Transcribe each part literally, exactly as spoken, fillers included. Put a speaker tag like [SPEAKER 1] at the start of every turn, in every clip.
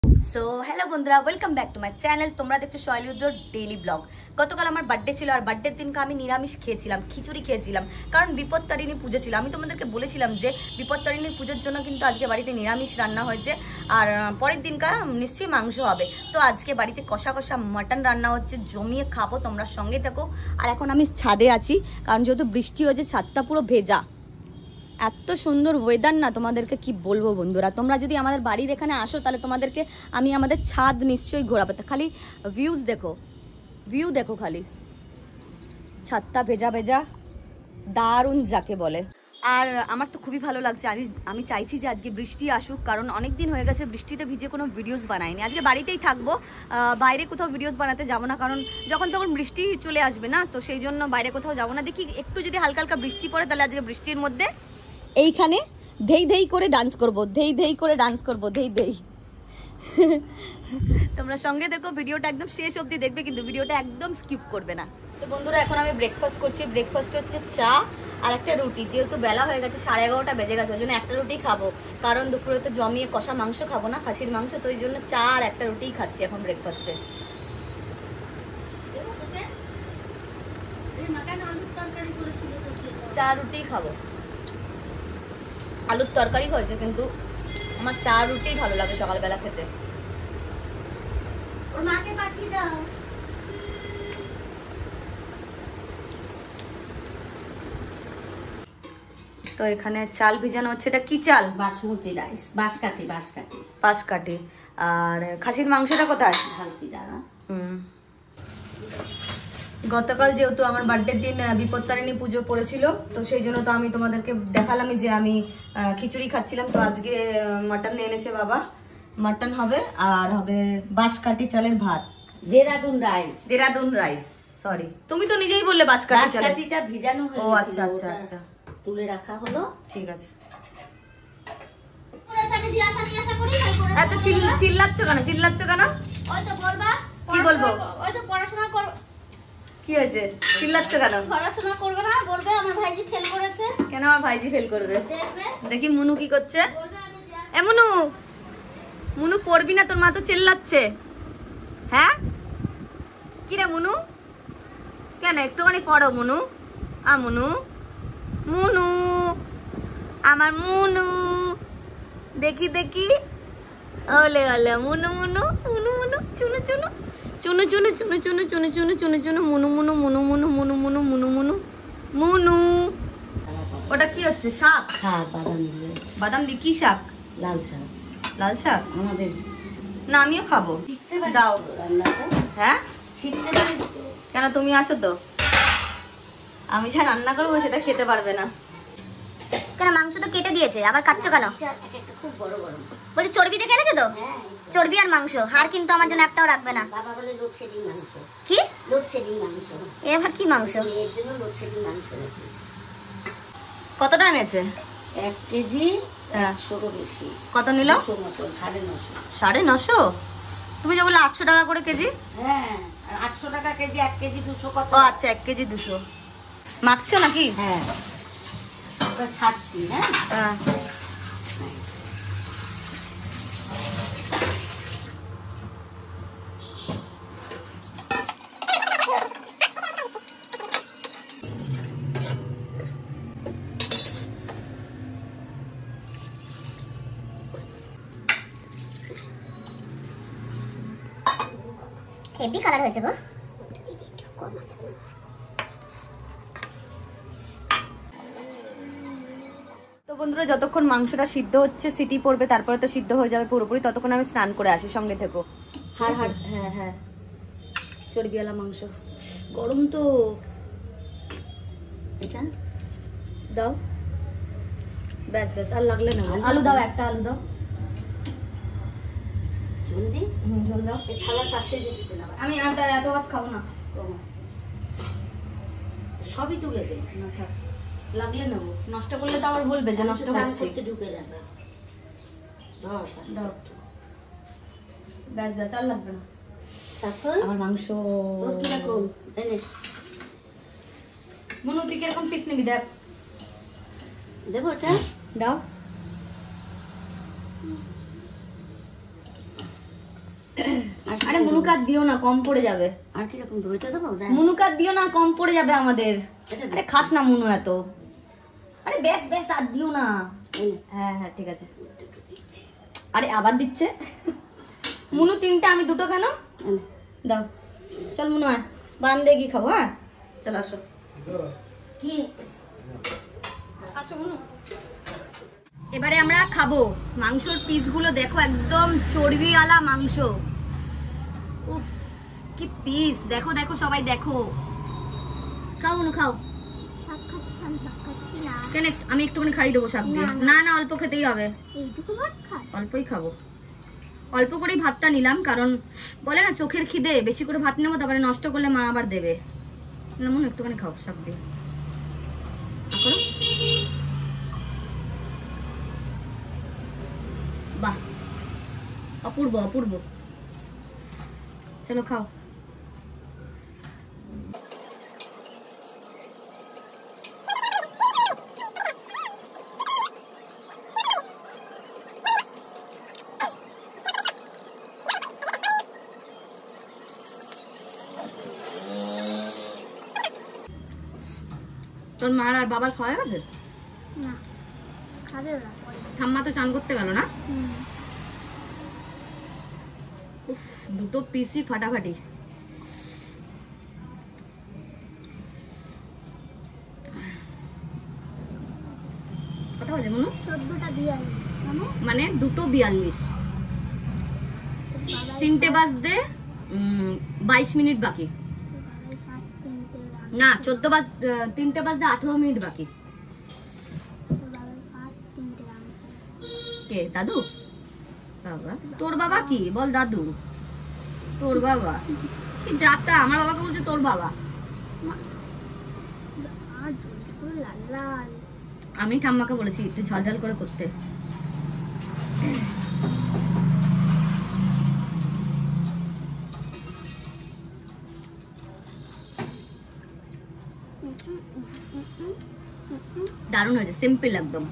[SPEAKER 1] So hello বন্ধুরা, welcome back to my channel. তোমরা দেখছো সাহেলি রুদ্র ডেইলি ব্লগ। গতকাল আমার বার্থডে ছিল, আর বার্থডের দিনকে আমি নিরামিষ খেয়েছিলাম, খিচুড়ি খেয়েছিলাম, কারণ বিপত্তারিণী পুজো ছিল। আমি তোমাদেরকে বলেছিলাম যে বিপত্তারিণীর পুজোর জন্য কিন্তু আজকে বাড়িতে নিরামিষ রান্না হয়েছে, আর পরের দিনকা নিশ্চয়ই মাংস হবে। তো আজকে বাড়িতে কষা কষা মাটন রান্না হচ্ছে, জমিয়ে খাবো, তোমরা সঙ্গে থাকো। আর এখন আমি ছাদে আছি, কারণ যেহেতু বৃষ্টি হয়েছে ছাদটা পুরো ভেজা। এত সুন্দর ওয়েদার না, তোমাদেরকে কি বলবো বন্ধুরা। তোমরা যদি আমাদের বাড়ির এখানে আসো তাহলে তোমাদেরকে আমি আমাদের ছাদ নিশ্চয়ই ঘোরাবো। খালি ভিউজ দেখো, ভিউ দেখো, খালি ছাদটা ভেজা ভেজা, দারুণ যাকে বলে। আর আমার তো খুবই ভালো লাগছে। আমি আমি চাইছি যে আজকে বৃষ্টি আসুক, কারণ অনেক দিন হয়ে গেছে বৃষ্টিতে ভিজে কোনো ভিডিওস বানাইনি। আজকে বাড়িতেই থাকবো, বাইরে কোথাও ভিডিওস বানাতে যাবো না, কারণ যখন তখন বৃষ্টি চলে আসবে না, তো সেই জন্য বাইরে কোথাও যাবো না। দেখি একটু যদি হালকা হালকা বৃষ্টি পড়ে তাহলে আজকে বৃষ্টির মধ্যে এইখানে ধেই ধেই করে ডান্স করব, ধেই ধেই করে ডান্স করব, ধেই ধেই। তোমরা সঙ্গে দেখো, ভিডিওটা একদম শেষ অবধি দেখবে, কিন্তু ভিডিওটা একদম স্কিপ করবে না। তো বন্ধুরা, এখন আমি ব্রেকফাস্ট করছি। ব্রেকফাস্ট হচ্ছে চা আর একটা রুটি। যেহেতু বেলা হয়ে গেছে, সাড়ে এগারোটা বেজে গেছে, ওই জন্য একটা রুটি খাবো, কারণ দুপুরে তো জমিয়ে কষা মাংস খাবো না, খাসির মাংস, তো ওই জন্য চা আর একটা রুটিই খাচ্ছি এখন ব্রেকফাস্টে। চা রুটি খাবো, আলুর তরকারি হয়েছে, কিন্তু আমার চা রুটি ভালো লাগে সকালবেলা খেতে। ওর মাকে পাঠিয়ে দাও। তো এখানে চাল ভিজানো হচ্ছে। এটা কি চাল?
[SPEAKER 2] বাসমতি রাইস, বাঁশকাঠি বাঁশকাঠি
[SPEAKER 1] বাঁশকাঠি। আর খাসির মাংসটা কোথায়?
[SPEAKER 2] ঢালছি দাঁড়া।
[SPEAKER 1] হুম, গতকাল যেহেতু আমার বার্থডের দিন বিপত্তারিণী পুজো পড়েছিল, তো সেই জন্য তো আমি তোমাদেরকে দেখালামই যে আমি খিচুড়ি খাচ্ছিলাম। তো আজকে মাটন এনেছে বাবা, মাটন হবে, আর হবে বাঁশকাঠি চালের ভাত,
[SPEAKER 2] Dehradun rice.
[SPEAKER 1] Dehradun rice, sorry, তুমি তো নিজেই বললে বাঁশকাঠি চাল।
[SPEAKER 2] বাঁশকাঠিটা ভিজানো হয়ে
[SPEAKER 1] ও
[SPEAKER 2] গেছে,
[SPEAKER 1] আচ্ছা আচ্ছা আচ্ছা,
[SPEAKER 2] তুলে রাখা হলো।
[SPEAKER 1] ঠিক আছে। এত চিল্লাচ্ছ কেন? চিল্লাচ্ছ কেন? কি বলবো? কি হয়েছে? চিল্লাচ্ছ কেন?
[SPEAKER 3] পড়াশোনা করবে না, বলবে আমার ভাইজি ফেল করেছে।
[SPEAKER 1] কেন আমার ভাইজি ফেল করবে?
[SPEAKER 3] দেখবে
[SPEAKER 1] দেখি মুনু কি করছে। এ মুনু, মুনু পড়বি না? তোর মা তো চিল্লাচ্ছে। হ্যাঁ কি রে মুনু, কেন একটুখানি পড়ো মুনু। আ মুনু, মুনু, আমার মুনু, দেখি দেখি, ওলে ওলে, মুনু মুনু মুনু মুনু, চুনু চুনু চুনু চুনু চুনু চুনু চুনু চুনু চুনু চুনু, মুনু মুনু মুনু মুনু মুনু মুনু মুনু মুনু মুনু। ওটা কি হচ্ছে? শাক?
[SPEAKER 2] শাক বাদাম দিয়ে।
[SPEAKER 1] বাদাম দিয়ে কি শাক?
[SPEAKER 2] লাল শাক।
[SPEAKER 1] লাল শাক?
[SPEAKER 2] আমাদের
[SPEAKER 1] না, আমিও খাবো।
[SPEAKER 2] শিখতে পারি
[SPEAKER 1] দাও
[SPEAKER 2] রান্নাটা।
[SPEAKER 1] হ্যাঁ,
[SPEAKER 2] শিখতে পারি তো।
[SPEAKER 1] কেন তুমি আছো তো? আমি যা রান্না করবো সেটা খেতে পারবে না।
[SPEAKER 3] কেন মাংস তো কেটে দিয়েছে, আবার কাটছো কেন?
[SPEAKER 2] একটা খুব বড় বড়
[SPEAKER 3] বলছি চর্বি দেখে এনেছো তো?
[SPEAKER 2] হ্যাঁ,
[SPEAKER 3] চর্বি আর মাংস, হাড় কিন্তু আমার জন্য একটাও রাখবে না।
[SPEAKER 2] বাবা বলে লোডশেডিং মাংস।
[SPEAKER 3] কি
[SPEAKER 2] লোডশেডিং মাংস?
[SPEAKER 3] এবার কি মাংস?
[SPEAKER 2] এর জন্য লোডশেডিং মাংস এনেছি।
[SPEAKER 1] কতটা এনেছে?
[SPEAKER 2] এক কেজি
[SPEAKER 1] হ্যাঁ।
[SPEAKER 2] একশোরও বেশি।
[SPEAKER 1] কত নিল?
[SPEAKER 2] নশো মতো, সাড়ে নশো।
[SPEAKER 1] সাড়ে নশো? তুমি যে বললে আটশো টাকা করে কেজি।
[SPEAKER 2] হ্যাঁ, আটশো টাকা কেজি। এক কেজি দুশো কত?
[SPEAKER 1] ও আচ্ছা, এক কেজি দুশো। মাখছো নাকি?
[SPEAKER 2] হ্যাঁ, ওটা ছাড়ছি। হ্যাঁ,
[SPEAKER 1] হ্যাঁ।
[SPEAKER 3] হেভি কালার হয়েছে গো।
[SPEAKER 1] তো বন্ধুরা, যতক্ষণ মাংসটা সিদ্ধ হচ্ছে, সিটি পড়বে, তারপরে তো সিদ্ধ হয়ে যাবে পুরোপুরি, ততক্ষণ আমি স্নান করে আসি, সঙ্গে থেকো। হাড় হাড়, হ্যাঁ হ্যাঁ, চর্বিওয়ালা মাংস। গরম তো।
[SPEAKER 2] এটা
[SPEAKER 1] দাও, ব্যাস ব্যাস, আর লাগলে না। আলু দাও, একটা আলু দাও।
[SPEAKER 2] জলদি
[SPEAKER 1] ঝোল দাও।
[SPEAKER 2] এই থালার পাশে দিতে না।
[SPEAKER 1] আমি আর এত ভাত খাবো না,
[SPEAKER 2] সবই তুলে দে।
[SPEAKER 1] না থাক, লাগলে নেবো। নষ্ট করলে তো আবার বলবে যে নষ্ট হচ্ছে।
[SPEAKER 2] ঢুকে যাবে। ধর
[SPEAKER 1] দাও, ব্যাস ব্যাস, আর লাগবে না।
[SPEAKER 2] তারপর
[SPEAKER 1] আমার মাংস
[SPEAKER 2] কিরকম এনে
[SPEAKER 1] মনু, তুই কিরকম পিস নিবি দেখ।
[SPEAKER 2] দেবো ওটা?
[SPEAKER 1] দাও। আরে মুনুকাত দিও না, কম পড়ে যাবে।
[SPEAKER 2] আর কি রকম দেবো? এটা দেবো?
[SPEAKER 1] মুনুকাত দিও না, কম পড়ে যাবে আমাদের। আরে খাস না মুনু এত। আরে বেশ বেশ আর দিও না। হ্যাঁ হ্যাঁ ঠিক আছে। আরে আবার দিচ্ছে মুনু তিনটা, আমি দুটো কেন? দাও চল মুনু আয়, বারান্দায় গিয়ে খাবো। হ্যাঁ চল আসো। কি আসো মুনু। এবারে আমরা খাবো। মাংসর পিসগুলো দেখো, একদম চর্বিওয়ালা মাংস। উফ কি পিস, দেখো দেখো সবাই দেখো। খাও মুনু খাও। কেন আমি একটুখানি খাই দেবো শাক দিয়ে? না না অল্প খেতেই হবে, অল্পই খাবো। অল্প করেই ভাতটা নিলাম, কারণ বলে না চোখের খিদে, বেশি করে ভাত নেবো তারপরে নষ্ট করলে মা আবার দেবে। না মনে একটুখানি খাও শাক দিয়ে। বাহ অপূর্ব অপূর্ব। চলো খাও। তোর মার আর বাবার খাওয়া গেছে?
[SPEAKER 3] না খাবে ওরা।
[SPEAKER 1] ঠাম্মা তো চান করতে গেল না? উফ দুটো পিসি ফাটাফাটি। কটা বাজে মনে?
[SPEAKER 3] চোদ্দটা বিয়াল্লিশ।
[SPEAKER 1] মানে দুটো বিয়াল্লিশ। তিনটে বাজতে বাইশ মিনিট বাকি। না চোদ্দ বাজ তিনটে বাজতে আঠারো মিনিট বাকি। কে দাদু? বাবা তোর বাবা কি বল? দাদু তোর বাবা কি যাত্রা? আমার বাবাকে বলছে তোর বাবা। আমি ঠাম্মাকে বলেছি একটু ঝালঝাল করে করতে। দারুণ হয়েছে, সিম্পল একদম।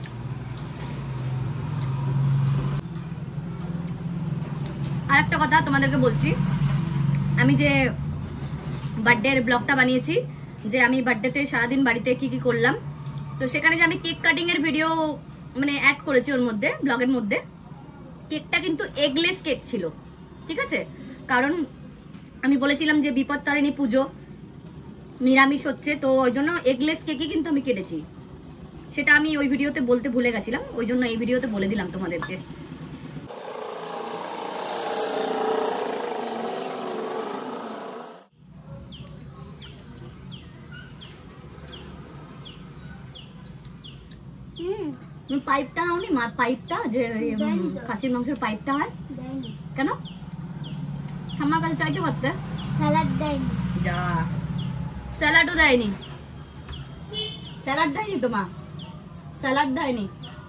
[SPEAKER 1] আর একটা কথা তোমাদেরকে বলছি, আমি যে বার্থডের ব্লগটা বানিয়েছি, যে আমি বার্থডেতে সারাদিন বাড়িতে কি কি করলাম, তো সেখানে যে আমি কেক কাটিং এর ভিডিও মানে অ্যাড করেছি ওর মধ্যে, ব্লগের মধ্যে। কেকটা কিন্তু এগলেস কেক ছিল, ঠিক আছে? কারণ আমি বলেছিলাম যে বিপত্তারিণী পুজো, নিরামিষ হচ্ছে, তো ওই জন্য এগলেস কেকই কিন্তু আমি কেটেছি। সেটা আমি ওই ভিডিওতে বলতে ভুলে গেছিলাম, ওই জন্য এই ভিডিওতে বলে দিলাম তোমাদেরকে। পাইপটা নাওনি? মা পাইপটা যে খাসির মাংসের পাইপটা হয় কেন? ঠাম্মা কাল চাইতে পারতে।
[SPEAKER 3] স্যালাড দেয়নি।
[SPEAKER 1] যা স্যালাডও দেয়নি। স্যালাড দেয়নি তো মা, স্যালাড দেয়নি।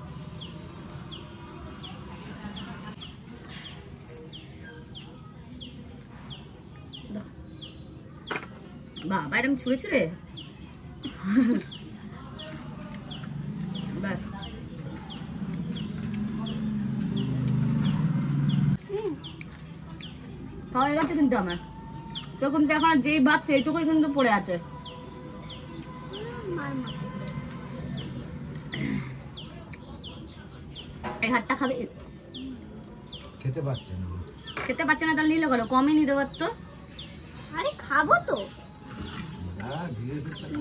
[SPEAKER 1] বাবা এরকম ছুঁড়ে ছুঁড়ে খাওয়া হয়ে গেছে কিন্তু আমার। তো কিন্তু এখন যেই ভাত সেইটুকুই কিন্তু পড়ে আছে। এই হাতটা খাবে?
[SPEAKER 4] খেতে পারছে না।
[SPEAKER 1] খেতে পারছে না তাহলে নিলে কেন? কমই নিতে পারতো।
[SPEAKER 3] আরে খাবো তো।
[SPEAKER 4] হ্যাঁ ধীরে ধীরে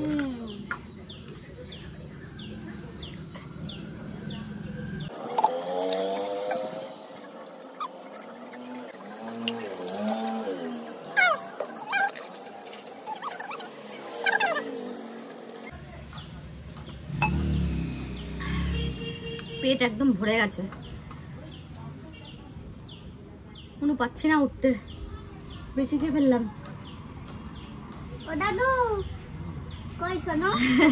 [SPEAKER 1] পেট একদম ভরে গেছে, কোনো পাচ্ছি না উঠতে, বেশি খেয়ে ফেললাম।
[SPEAKER 3] ও দাদু কই শোনো,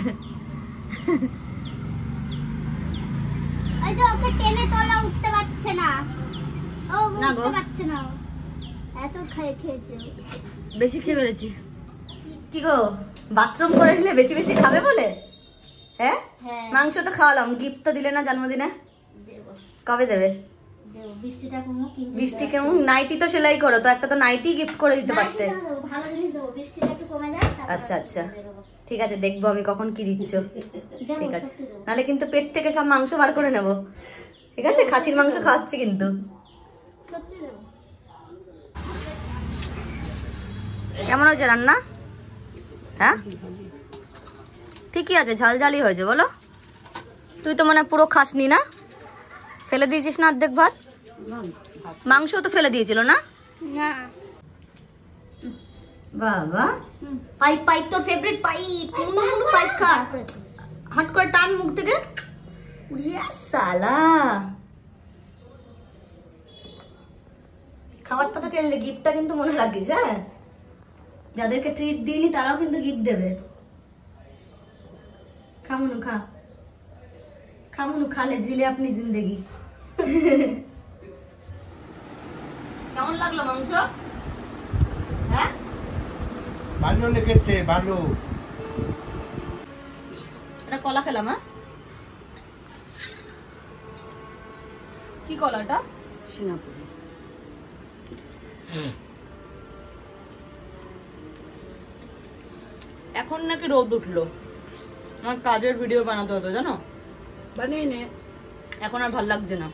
[SPEAKER 3] ওই যে ওকে টেনে তোলা উঠতে পারছে না, ও উঠতে পারছে না, এত খেয়ে খেয়েছে,
[SPEAKER 1] বেশি খেয়ে ফেলেছি। কি গো বাথরুম করে নিলে বেশি বেশি খাবে বলে? হ্যাঁ মাংস তো খাওয়ালাম, গিফট তো দিলে না জন্মদিনে? কবে দেবে?
[SPEAKER 3] দেবো বৃষ্টিটা কমুক কিন্তু
[SPEAKER 1] বৃষ্টি কেমন নাইটি তো সেলাই করো তো একটা তো নাইটি গিফট করে দিতে পারতে।
[SPEAKER 3] নাইটি দেবো, ভালো জিনিস দেবো, বৃষ্টিটা একটু কমে যায় তারপর
[SPEAKER 1] আচ্ছা আচ্ছা
[SPEAKER 3] দেবো।
[SPEAKER 1] ঠিক আছে, দেখবো আমি কখন কি দিচ্ছ।
[SPEAKER 3] দেবো,
[SPEAKER 1] ঠিক আছে,
[SPEAKER 3] সত্যি দেবো।
[SPEAKER 1] নাহলে কিন্তু পেট থেকে সব মাংস বার করে নেব। ঠিক আছে, খাসির মাংস খাওয়াচ্ছি কিন্তু।
[SPEAKER 3] সত্যি দেবো।
[SPEAKER 1] কেমন হয়েছে রান্না? হ্যাঁ ঠিকই আছে, ঝাল ঝালই হয়েছে। বলো, তুই তো মানে পুরো খাসনি না? ফেলে দিয়েছিস না অর্ধেক ভাত? মাংস তো ফেলে দিয়েছিল না?
[SPEAKER 3] না
[SPEAKER 1] বাবা, পাইপ পাইপ তোর favourite pipe. Munu Munu pipe খা, হট করে টান মুখ থেকে। উড়িয়া সালা, খাবারটা তো খেললে, গিফটটা কিন্তু মনে রাখিস। হ্যাঁ, যাদেরকে ট্রিট দিইনি তারাও কিন্তু গিফট দেবে। খা মুনু, খা খা মুনু, খালে জিলে আপনি জিন্দেগি। কেমন লাগলো মাংস? হ্যাঁ
[SPEAKER 4] ভালো লেগেছে, ভালো।
[SPEAKER 1] এটা কলা খেলাম। হ্যাঁ, কি কলাটা?
[SPEAKER 2] সিঙ্গাপুরে
[SPEAKER 1] এখন নাকি রোদ উঠলো, আমার কাজের ভিডিও বানাতে হতো জানো,
[SPEAKER 2] বানিয়ে নে।
[SPEAKER 1] এখন আর ভাল লাগছে না।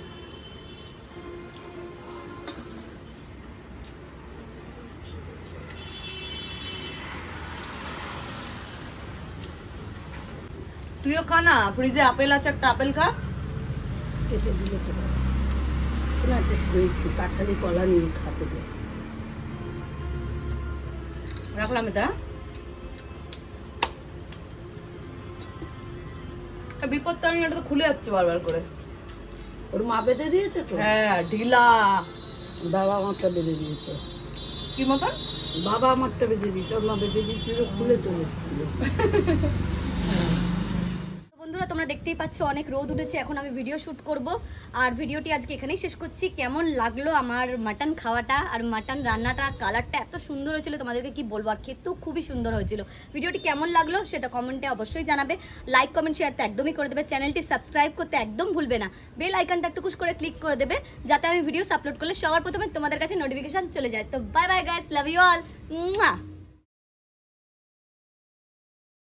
[SPEAKER 1] তুইও খা না, ফ্রিজে আপেল আছে, একটা আপেল খা।
[SPEAKER 2] কেটে দিলে তো না, একটা একটু কাঁঠালি কলা নিয়ে খাতে দে।
[SPEAKER 1] রাখলাম এটা। বিপদ তারিণী, এটা তো খুলে যাচ্ছে বারবার করে।
[SPEAKER 2] ওর মা বেঁধে দিয়েছে তো।
[SPEAKER 1] হ্যাঁ, ঢিলা।
[SPEAKER 2] বাবা আমারটা বেঁধে দিয়েছে।
[SPEAKER 1] কি মতন?
[SPEAKER 2] বাবা আমারটা বেঁধে দিয়েছে, ওর মা বেঁধে দিয়েছিল, খুলে চলে এসেছিল।
[SPEAKER 1] বন্ধুরা, তোমরা দেখতেই পাচ্ছ অনেক রোদ উঠেছে, এখন আমি ভিডিও শুট করব। আর ভিডিওটি আজকে এখানেই শেষ করছি। কেমন লাগলো আমার মাটন খাওয়াটা আর মাটন রান্নাটা? কালারটা এত সুন্দর হয়েছিল, তোমাদেরকে কি বলবো, আর খেতেও খুবই সুন্দর হয়েছিল। ভিডিওটি কেমন লাগলো সেটা কমেন্টে অবশ্যই জানাবে। লাইক কমেন্ট শেয়ার তো একদমই করে দেবে। চ্যানেলটি সাবস্ক্রাইব করতে একদম ভুলবে না। বেল আইকনটা একটু কুশ করে ক্লিক করে দেবে, যাতে আমি ভিডিও আপলোড করলে সবার প্রথমে তোমাদের কাছে নোটিফিকেশন চলে যায়। তো bye bye guys, love you all.